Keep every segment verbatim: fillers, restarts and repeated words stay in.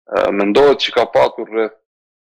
Uh, mendohet që ka patur rreth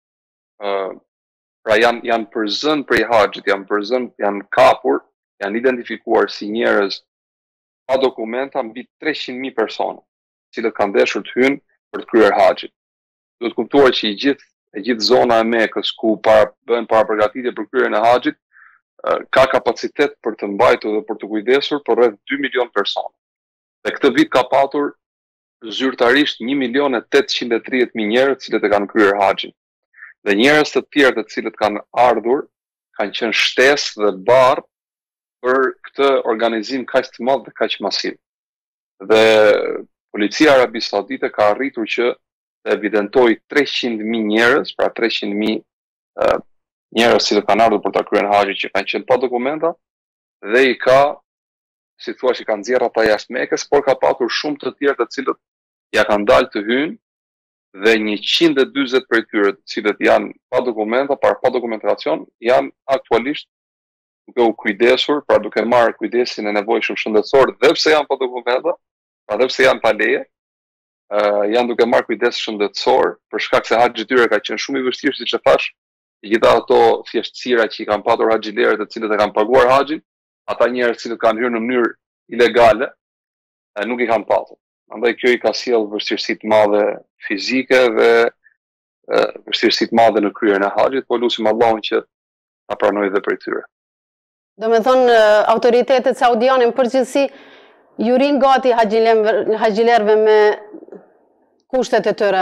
uh, pra janë janë përzën prej haxhit, janë përzën, janë kapur, janë identifikuar si njerëz pa dokumenta mbi treqind mijë persona, të cilët kanë dashur të hyjnë për të kryer haxhin. Duhet kuptuar që i gjithë e gjithë zona e Mekës ku para bën para përgatitje për kryerjen e haxhit ka kapacitet për të mbajtur dhe për të kujdesur për rreth dy milion persona. Dhe këtë vit ka patur zyrtarisht një milion e tetëqind e tridhjetë mijë njerëz të cilët e kanë kryer haxhin. Dhe njerëz të tjerë të cilët kanë ardhur kanë qenë shtesë dhe barr për këtë organizim kaq të madh dhe kaq masiv. Dhe policia e Arabisë Saudite ka arritur që të evidentoj treqind mijë njerëz, pra treqind mijë uh, njerëz që kanë ardhur për ta kryer haxhin që kanë qenë pa dokumenta dhe i ka, si thua, që kanë nxjerrë ata jashtë Mekës, por ka patur shumë të tjerë të cilët ja kanë dalë të hyjnë dhe njëqind e dyzet prej tyre, të cilët janë pa dokumenta, pa, pa dokumentacion, janë aktualisht duke u kujdesur, pra duke marrë kujdesin e nevojshëm shëndetësor, dhe pse janë pa dokumenta, pra dhe pse janë pa leje, uh, janë duke marrë kujdes shëndetësor, për shkak se haxhi i tyre ka qenë shumë i vështirë, siç e thash, gjitha ato thjeshtësira që i kanë patur haxhilerët të cilët e kanë paguar haxhin, ata njerëz që kanë hyrë në mënyrë ilegale, e nuk i kanë patur. Andaj kjo i ka sjellë vështirësi të mëdha fizike dhe vështirësi të mëdha në kryerjen e haxhit, po lutim Allahun që ta pranojë dhe prej tyre. Do me thonë, autoritetet saudiane në përgjithësi ju rinë gati haxhilerëve me kushtet e tyre?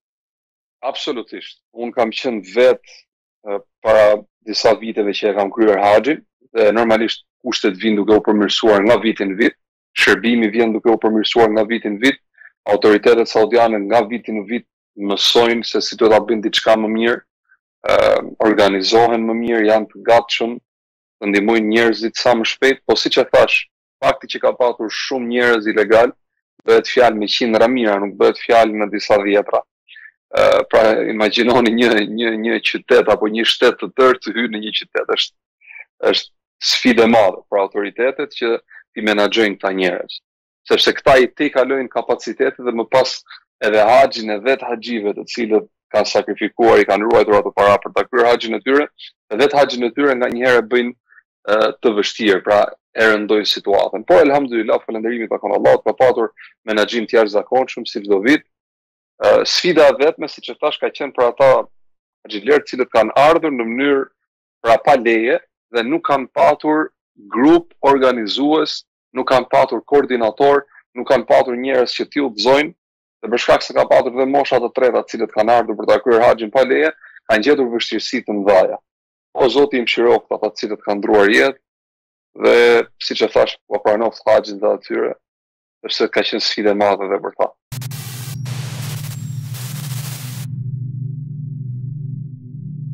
Absolutisht. Unë kam qenë vetë para disa viteve që e kam kryer haxhin, dhe normalisht kushtet vijnë duke u përmirësuar nga viti në vit, shërbimi vjen duke u përmirësuar nga viti në vit, autoritetet saudiane nga viti në vit mësojnë se si duhet ta bëjnë diçka më mirë, uh, organizohen më mirë, janë të gatshëm të ndihmojnë njerëzit sa më shpejt, po siç e thash, fakti që ka patur shumë njerëz ilegal, bëhet fjalë me qindra mijëra, nuk bëhet fjalë me disa dhjetra. Uh, pra imagjinoni një një një qytet apo një shtet të tërë të hyjë në një qytet, është është sfidë e madhe për autoritetet që i menaxhojnë këta njerëz. Sepse këta i te kalojnë kapacitetet dhe më pas edhe haxhin e vetë haxhive të cilët kanë sakrifikuar, i kanë ruajtur ato para për ta kryer haxhin e tyre, dhe vetë haxhin e tyre nganjëherë bëjnë uh, të vështirë, pra e rëndojnë situatën. Por elhamdulillah, falënderimi takon Allahut, ka patur menaxhim të jashtëzakonshëm si çdo vit. Uh, sfida e vetme, siç e thash, ka qenë për ata haxhilerë të cilët kanë ardhur në mënyrë pra pa leje dhe nuk kanë patur grup organizues, nuk kanë patur koordinator, nuk kanë patur njerëz që t'i udhëzojnë, dhe për shkak se ka patur dhe mosha të treta të cilët kanë ardhur për ta kryer haxhin pa leje, kanë gjetur vështirësi të mëdha. O Zoti i mëshiroft ata të cilët kanë ndruar jetë dhe siç e thash, po pranoft haxhin dhe atyre, sepse ka qenë sfidë e madhe edhe për ta.